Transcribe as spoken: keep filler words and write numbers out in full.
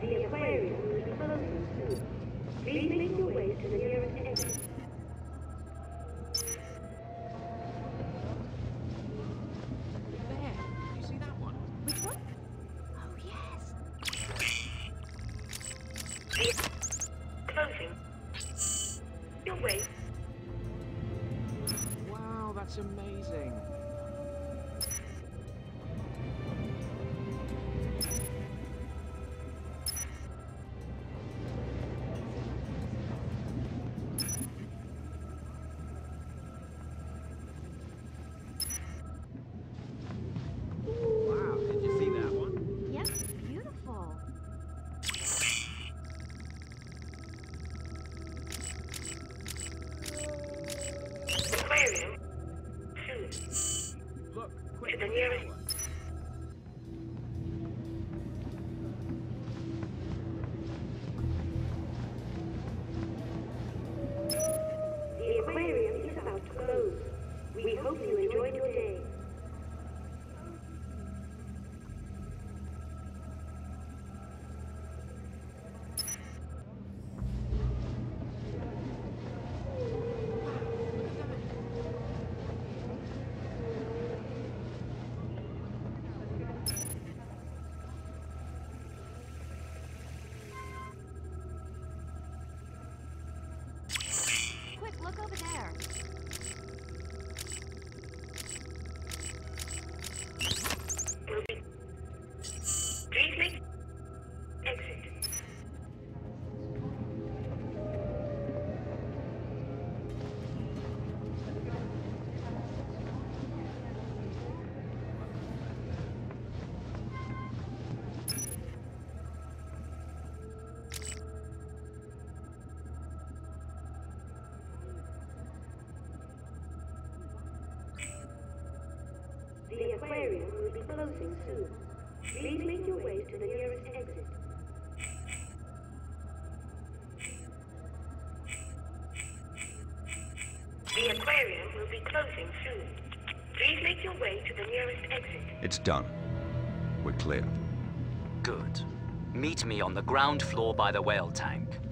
The aquarium will be closing soon. Please make your way to the nearest exit. There! You see that one? Which one? Oh, yes. Closing. Your way. Wow, that's amazing. Wow, did you see that one? Yep, beautiful. Aquarium. Soon. Look, To quick, the look at nearest. that one. The aquarium is about to close. We hope you enjoyed your day. Quick, look over there. Please make exit. The aquarium will be closing soon. Please make your way to the nearest exit. The aquarium will be closing soon. Please make your way to the nearest exit. It's done. We're clear. Good. Meet me on the ground floor by the whale tank.